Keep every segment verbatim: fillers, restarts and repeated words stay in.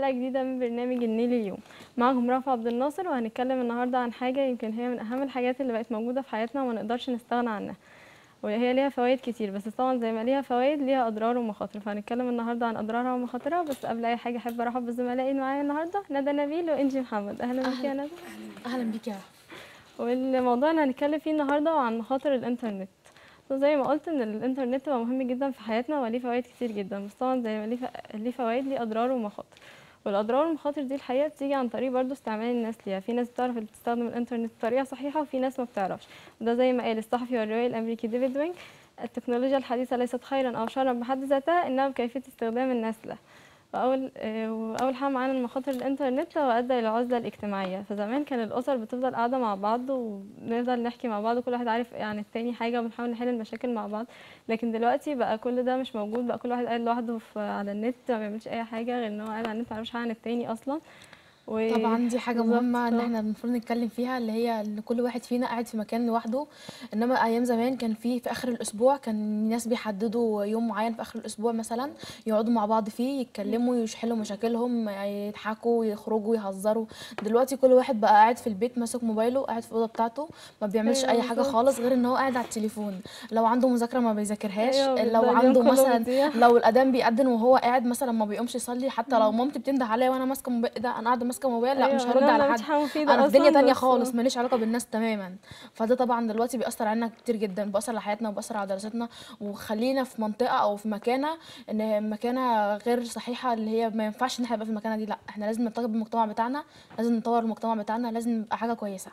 حلقة جديدة من برنامج النيل اليوم. معكم رافع عبد الناصر، وهنتكلم النهاردة عن حاجة يمكن هي من أهم الحاجات اللي بقت موجودة في حياتنا وما نقدرش نستغنى عنها، وهي ليها فوائد كتير. بس طبعا زي ما ليها فوائد ليها أضرار ومخاطر، فهنتكلم النهاردة عن أضرارها ومخاطرها. بس قبل أي حاجة أحب أرحب بزملائي معايا النهاردة، ندى نبيل وإنجي محمد. أهلا بيكي يا ندى. اهلا بيك يا رحمة. والموضوع اللي هنتكلم فيه النهارده عن مخاطر الإنترنت. زي ما قلت ان الانترنت بقى مهم جدا في حياتنا وليه فوائد كتير جدا، بس طبعا زي ما ليه ف- ليه فوائد ليه اضرار ومخاطر. والاضرار والمخاطر دي الحقيقه بتيجي عن طريق برضو استعمال الناس ليها. في ناس بتعرف تستخدم الانترنت بطريقه صحيحه، وفي ناس ما بتعرفش. وده زي ما قال الصحفي والروائي الامريكي ديفيد وينج: التكنولوجيا الحديثه ليست خيرا او شرا بحد ذاتها، انما بكيفيه استخدام الناس لها. وأول آه، وأول حاجة معانا من مخاطر الإنترنت هو أدى إلى العزلة الاجتماعية. فزمان كان الأسر بتفضل قاعدة مع بعض ونفضل نحكي مع بعض، وكل واحد عارف عن التاني حاجة، وبنحاول نحل المشاكل مع بعض. لكن دلوقتي بقى كل ده مش موجود، بقى كل واحد قاعد لوحده في على النت، ما بيعملش أي حاجة غير إن هو قاعد على النت، ما يعرفش حاجة عن التاني أصلا. طبعا دي حاجه وبالظبط مهمه ان اه احنا المفروض نتكلم فيها، اللي هي ان كل واحد فينا قاعد في مكان لوحده. انما ايام زمان كان في في اخر الاسبوع كان الناس بيحددوا يوم معين في اخر الاسبوع مثلا، يقعدوا مع بعض فيه يتكلموا يحلوا مشاكلهم، يضحكوا يخرجوا يهزروا. دلوقتي كل واحد بقى قاعد في البيت ماسك موبايله، قاعد في الاوضه بتاعته، ما بيعملش ايوه اي حاجه بالظبط. خالص غير ان هو قاعد على التليفون. لو عنده مذاكره ما بيذاكرهاش، ايوه لو بيفضل اليوم عنده كله مثلا بيضيع. لو الاذان بيأذن وهو قاعد مثلا ما بيقومش يصلي، حتى لو مامتي بتنده عليا وانا ماسكه موبايل، ده انا قاعده ماسكه موبايل، لا مش ايوه هرد انا على ما حد، مش حاجة انا مفيدة في دنيا اصلا تانية بس. خالص ماليش علاقه بالناس تماما. فده طبعا دلوقتي بيأثر علينا كتير جدا، بيأثر على حياتنا وبيأثر على دراستنا، وخلينا في منطقه او في مكانه ان مكانه غير صحيحه، اللي هي ما ينفعش ان احنا نبقى في المكانه دي. لا احنا لازم نرتبط بالمجتمع بتاعنا، لازم نطور المجتمع بتاعنا، لازم نبقى حاجه كويسه.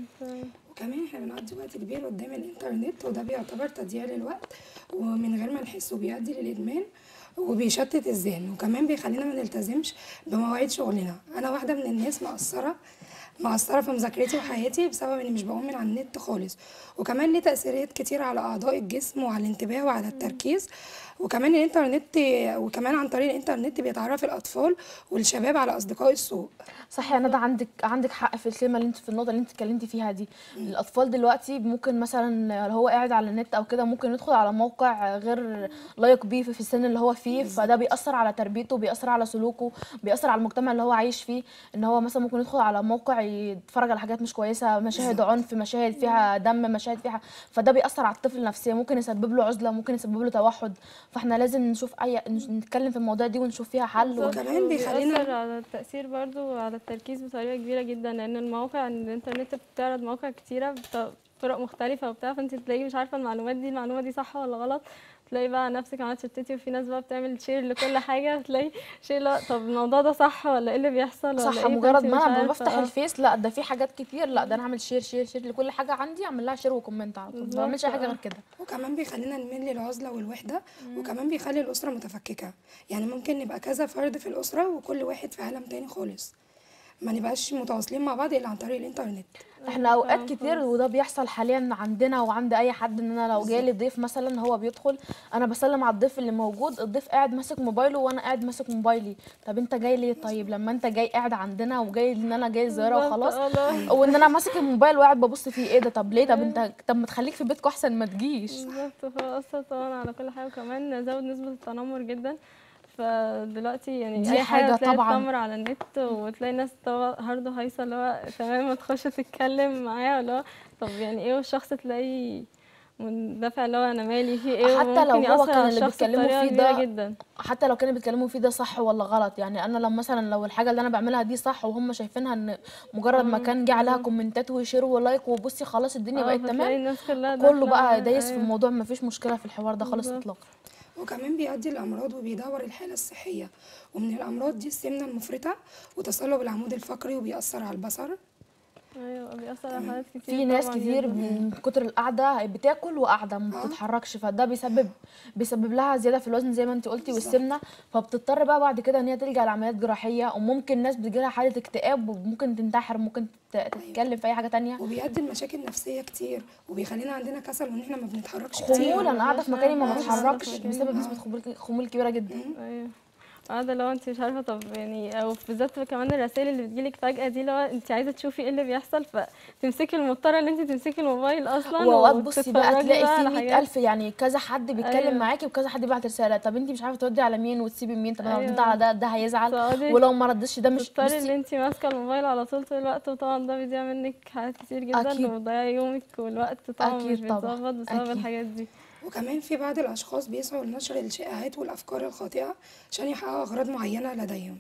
وكمان احنا بنقضي وقت كبير قدام الانترنت، وده بيعتبر تضييع للوقت ومن غير ما نحس، وبيؤدي للادمان وبيشتت الذهن، وكمان بيخلينا ما نلتزمش بمواعيد شغلنا. انا واحده من الناس مقصره مقصره في مذاكرتي وحياتي بسبب اني مش بقوم من على النت خالص. وكمان ليه تاثيرات كتير على اعضاء الجسم وعلى الانتباه وعلى التركيز. وكمان الانترنت وكمان عن طريق الانترنت بيتعرف الاطفال والشباب على اصدقاء السوء. صح يا ندى، عندك عندك حق في الكلمه اللي انت في النقطه اللي انت اتكلمتي فيها دي. الاطفال دلوقتي ممكن مثلا لو هو قاعد على النت او كده ممكن يدخل على موقع غير لايق بيه في السن اللي هو فيه، فده بيأثر على تربيته، بيأثر على سلوكه، بيأثر على المجتمع اللي هو عايش فيه. ان هو مثلا ممكن يدخل على موقع يتفرج على حاجات مش كويسه، مشاهد بالظبط. عنف، مشاهد فيها دم، مشاهد فيها، فده بيأثر على الطفل نفسيا، ممكن يسبب له عزله، ممكن يسبب له توحد. فاحنا لازم نشوف اي نتكلم في المواضيع دي ونشوف فيها حل ون... بالظبط، وكمان وبيأثر بيخلينا على التأثير برضو على التركيز بطريقة كبيرة جدا، لأن المواقع الإنترنت بتعرض مواقع كتيرة بطرق مختلفة وبتاع، فانت تلاقي مش عارفة المعلومات دي المعلومة دي صح ولا غلط. تلاقي بقى نفسك عمالة تشتتي، وفي ناس بقى بتعمل شير لكل حاجة، تلاقي شير لا طب الموضوع ده صح ولا ايه اللي بيحصل ولا صح، ايه، مجرد فانت ما مش انا عارفة. بفتح اه الفيس، لا ده في حاجات كتير، لا ده انا اعمل شير شير شير لكل حاجه عندي، اعمل لها شير وكومنت على طول، ما بعملش بالظبط اي حاجه اه. غير كده. وكمان بيخلينا نميل للعزلة والوحدة، وكمان بيخلي الأسرة متفككة. يعني ممكن نبقى كذا فرد في الأسرة وكل واحد في عالم تاني خالص، ما نبقاش متواصلين مع بعض إلا عن طريق الإنترنت. احنا ايوه اوقات فعلا كتير، خالص. وده بيحصل حاليا عندنا وعند اي حد، ان انا لو بالظبط. جالي ضيف مثلا هو بيدخل، انا بسلم على الضيف اللي موجود، الضيف قاعد ماسك موبايله وانا قاعد ماسك موبايلي. طب انت جاي ليه؟ طيب لما انت جاي قاعد عندنا وجاي ان انا جاي زياره بالظبط وخلاص، اه لا. أيوة. او ان انا ماسك الموبايل وقاعد ببص فيه، ايه ده؟ طب ليه؟ طب ايوه انت طب ما تخليك في بيتكم احسن ما تجيش. بالظبط، فهو أثر طبعا على كل حاجة، وكمان زود نسبة التنمر جدا. فدلوقتي يعني دي اي حاجه حاجه تلاقي طبعا. تتنمر على النت، وتلاقي ناس طبعا هارده هايصه اللي هو تمام ما تخش تتكلم معاه، اللي هو طب يعني ايه، والشخص تلاقيه مندفع اللي هو انا مالي فيه ايه، حتى لو وممكن هو يأثر كان على اللي الشخص بيتكلموا بطريقه فيه كبيره ده، جدا. حتى لو كانوا بيتكلموا فيه ده صح ولا غلط، يعني انا لو مثلا لو الحاجه اللي انا بعملها دي صح وهم شايفينها ان مجرد ما اه كان جه عليها بالظبط. كومنتات وشير ولايك وبصي خلاص الدنيا اه بقت تمام، فتلاقي الناس كلها كله داخله بقى معاه. دايس في ايوه الموضوع، ما فيش مشكله في الحوار ده خالص بالظبط. اطلاقا. وكمان بيؤدي لأمراض وبيدور الحالة الصحية، ومن الأمراض دي السمنة المفرطة وتصلب العمود الفقري، وبيأثر على البصر. ايوه بيأثر على تمام. حاجات كتير في ناس طبعا كتير جدا. من كتر القعده بتاكل وقاعده ما اه بتتحركش، فده بيسبب بيسبب لها زياده في الوزن زي ما انت قلتي بالظبط. والسمنه، فبتضطر بقى بعد كده ان هي تلجأ لعمليات جراحيه، وممكن ناس بتجيلها حاله اكتئاب وممكن تنتحر، ممكن تت- أيوة. تتكلم في اي حاجه تانية. وبيؤدي لمشاكل نفسية كتير، وبيخلينا عندنا كسل وإن احنا ما بنتحركش كتير. خمول، ايوه انا قاعده مبقاش في نعرف مكاني ما نعمل اه حاجه بالظبط. في بتحركش مكاننا. بسبب اه. نسبه خمول خمول كبيره جدا. مم. ايوه قاعدة اللي هو انت مش عارفة طب يعني، او بالذات كمان الرسائل اللي بتجيلك فجأة دي اللي هو انت عايزة تشوفي ايه اللي بيحصل، فتمسكي المضطرة ان انت تمسكي الموبايل اصلا واوقات بصي بقى وتتفرجي تلاقي بقى في على مئة حاجات. ألف يعني كذا حد بيتكلم ايوه معاكي وكذا حد بيبعت رسالة، طب انت مش عارفة تردي على مين وتسيبي مين، طب انا رديت ايوه على ده ده هيزعل، تقعدي ولو ما ردش ده مش تضطري ان بصي. انت ماسكة الموبايل على طول طول الوقت، وطبعا ده بيضيع منك حاجات كتير جدا أكيد وبيضيع يومك، والوقت طبعا مش أكيد طبعا بيتظبط بسبب أكيد. الحاجات دي. وكمان في بعض الأشخاص بيسعوا لنشر الشائعات والأفكار الخاطئة عشان يحققوا أغراض معينة لديهم.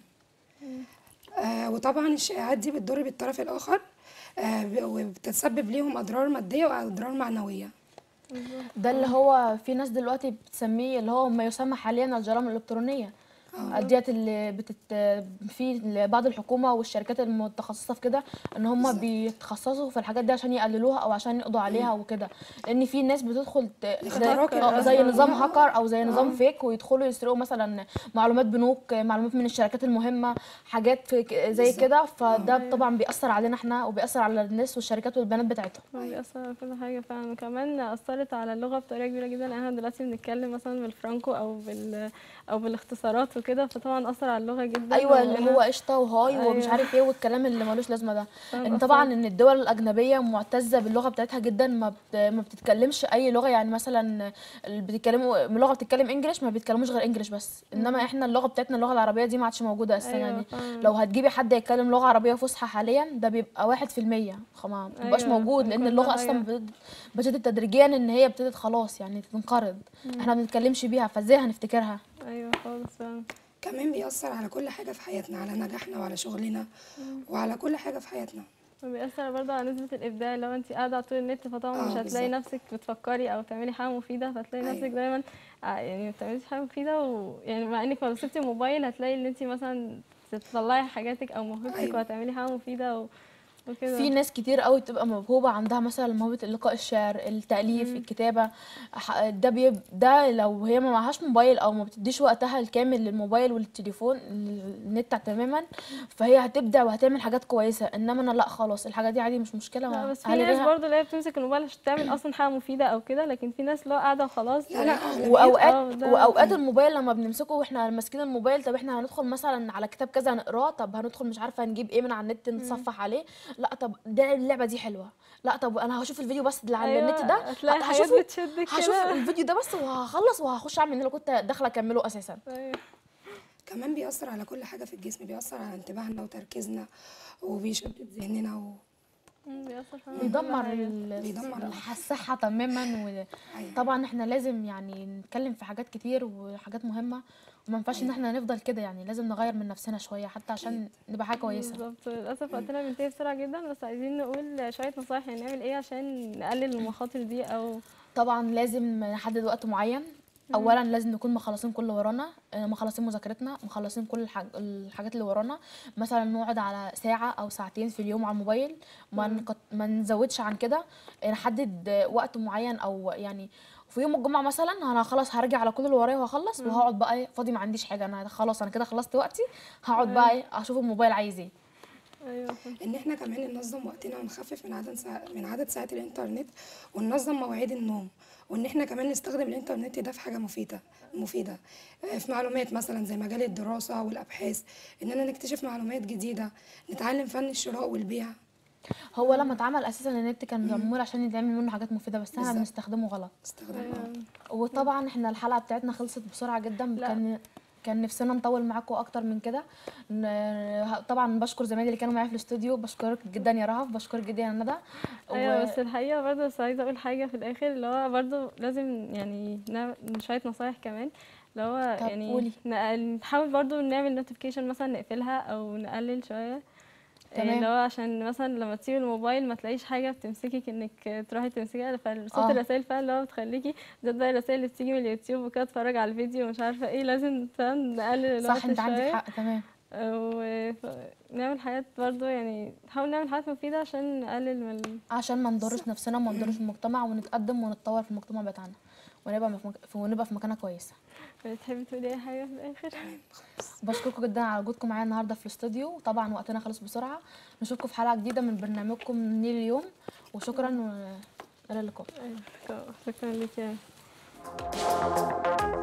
آه وطبعا الشائعات دي بتضر بالطرف الآخر، آه ب- وبتسبب ليهم أضرار مادية وأضرار معنوية. بالظبط. ده اللي هو في ناس دلوقتي بتسميه اللي هو ما يسمى حاليا الجرائم الإلكترونية، ديت اللي بتت في بعض الحكومه والشركات المتخصصه في كده ان هم بالظبط. بيتخصصوا في الحاجات دي عشان يقللوها او عشان يقضوا عليها وكده، لان في ناس بتدخل ت- زي اختراق آه، زي أصلا. نظام آه. هاكر او زي نظام آه. فيك، ويدخلوا يسرقوا مثلا معلومات بنوك، معلومات من الشركات المهمه، حاجات في ك- زي بالظبط. كده، آه. فده ايوه طبعا بيأثر علينا احنا وبيأثر على الناس والشركات والبيانات بتاعتهم. هو بيأثر على كل حاجة فعلا، وكمان أثرت على اللغة بطريقة كبيرة جدا. يعني احنا دلوقتي بنتكلم مثلا بالفرانكو أو بال أو بالاختصارات وكده، فطبعا أثر على اللغة جدا. ايوه اللي هو وبقينا قشطه وهاي ومش أيوه عارف ايه والكلام اللي ملوش لازمه ده. فعلا ان طبعا أثرت. ان الدول الاجنبيه معتزه باللغه بتاعتها جدا، ما بت... ما بتتكلمش اي لغه، يعني مثلا اللي بيتكلموا لغه بتتكلم انجليش ما بيتكلموش غير انجليش بس، انما مم. احنا اللغه بتاعتنا اللغه العربيه دي ما عادش موجوده اصلا أيوه يعني. فعلا. لو هتجيبي حد يتكلم لغه عربيه فصحى حاليا ده بيبقى واحد في المية، ما بيبقاش أيوه موجود، عشان لان كل اللغه اصلا حاجة. بت- ابتدت تدريجيا ان هي ابتدت خلاص يعني تنقرض، احنا مم. ما بنتكلمش بيها فازاي هنفتكرها. أيوه خالص فعلا. كمان بيأثر على كل حاجة في حياتنا، على نجاحنا وعلى شغلنا وعلى كل حاجة في حياتنا. وبيأثر برضه على نسبة الإبداع. لو انت قاعدة على طول النت فطبعا مش اه هتلاقي بالظبط. نفسك بتفكري أو تعملي حاجة مفيدة، فتلاقي نفسك ايوه دايما ع- يعني ما بتعمليش حاجة مفيدة. ويعني مع انك لو سبتي الموبايل هتلاقي ان انت مثلا تطلعي حاجاتك أو موهبتك ايوه وهتعملي حاجة مفيدة و- في وكده. ناس كتير قوي بتبقى موهوبة عندها مثلا موهبة اللقاء الشعر، التأليف، مم. الكتابة، ح- ده بيب ده لو هي ما معهاش موبايل او ما بتديش وقتها الكامل للموبايل والتليفون النت تماما، فهي هتبدع وهتعمل حاجات كويسة، انما انا لا خلاص الحاجة دي عادي مش مشكلة لا ما بس في ناس هلغيها. برضه اللي هي بتمسك الموبايل عشان تعمل اصلا حاجة مفيدة او كده، لكن في ناس اللي هو قاعدة وخلاص. لا لا أغلبيتهم. واوقات اه ده واوقات الموبايل لما بنمسكه واحنا ماسكين الموبايل، طب احنا هندخل مثلا على كتاب كذا نقراه، طب هندخل مش عارفه نجيب ايه من على النت مم. نتصفح عليه، لا طب ده اللعبه دي حلوه، لا طب انا هشوف الفيديو بس اللي على النت ده، ايوه هتلاقي ه- حاجات هشوفه بتشدك هشوف كده. الفيديو ده بس وهخلص وهخش اعمل اللي كنت داخله اكمله اساسا. ايوه كمان بيأثر على كل حاجة في الجسم، بيأثر على انتباهنا وتركيزنا وبيشتت ذهننا و... مم، بيأثر فعلا على كل بيدمر حاجة. ال- بيدمر. الح- الصحه تماما. ايوه وطبعا احنا لازم يعني نتكلم في حاجات كتير وحاجات مهمه، وما ينفعش ان ايوه احنا نفضل كده، يعني لازم نغير من نفسنا شويه حتى عشان اكيد. نبقى حاجه كويسه. بالظبط. للأسف وقتنا بينتهي بسرعة جدا، بس عايزين نقول شوية نصايح يعني نعمل ايه عشان نقلل المخاطر دي او طبعا لازم نحدد وقت معين. مم. اولا لازم نكون مخلصين كل اللي ورانا، آه، مخلصين مذاكرتنا، مخلصين كل الحاج... الحاجات اللي ورانا، مثلا نقعد على ساعه او ساعتين في اليوم على الموبايل، ما مم. نقط... ما نزودش عن كده، آه، نحدد آه، وقت معين، او يعني في يوم الجمعه مثلا انا خلاص هرجع على كل اللي ورايا وهخلص مم. وهقعد بقى إيه، فاضي ما عنديش حاجه، انا خلاص انا كده خلصت وقتي، هقعد بقى ايوه إيه، اشوف الموبايل عايز ايه. ايوه فاهم. ان احنا كمان ننظم وقتنا ونخفف من عدد ساعة من عدد ساعات الانترنت، وننظم مواعيد النوم، وان احنا كمان نستخدم الانترنت ده في حاجة مفيدة مفيدة آه، في معلومات مثلا زي مجال الدراسة والابحاث، اننا نكتشف معلومات جديدة، نتعلم فن الشراء والبيع. هو لما اتعمل اساسا النت كان معمول عشان يتعمل منه حاجات مفيده، بس احنا بالظبط. بنستخدمه غلط. استخدام ايوه اه وطبعا احنا الحلقه بتاعتنا خلصت بسرعه جدا، لا كان كان نفسنا نطول معاكم اكتر من كده. ن- طبعا بشكر زمايلي اللي كانوا معايا في الاستوديو، بشكرك جدا يا رهف، بشكرك جدا يا ندى. ايوه و بس الحقيقة برضه بس عايزة اقول حاجة في الاخر، اللي هو برضه لازم يعني نعمل شوية نصايح كمان. اللي هو طب يعني قولي. نقل- نحاول برضه نعمل نوتيفيكيشن مثلا نقفلها او نقلل شوية. إيه اللي تمام. هو عشان مثلا لما تسيبي الموبايل ما تلاقيش حاجة بتمسكك انك تروحي تمسكيها، فصوت اه الرسائل فعلا اللي هو بتخليكي ده ده الرسائل اللي بتيجي من اليوتيوب وكده تتفرج على الفيديو ومش عارفة ايه، لازم فاهم نقلل صح الوقت انت عندك شوية. حق تمام. ونعمل حاجات برضه يعني نحاول نعمل حاجات مفيدة عشان نقلل من ال- عشان ما نضرش نفسنا وما نضرش المجتمع، ونتقدم ونتطور في المجتمع بتاعنا، ونبقى في مك... ونبقى في مكانه كويسه. بتحبي تقولي اي حاجة في الآخر؟ تمام خلاص. بشكركم جدا على وجودكم معايا النهارده في الاستوديو، طبعا وقتنا خلص بسرعه، نشوفكم في حلقه جديده من برنامجكم نيل اليوم، وشكرا والى اللقاء. أيوة، شكرا لك يعني.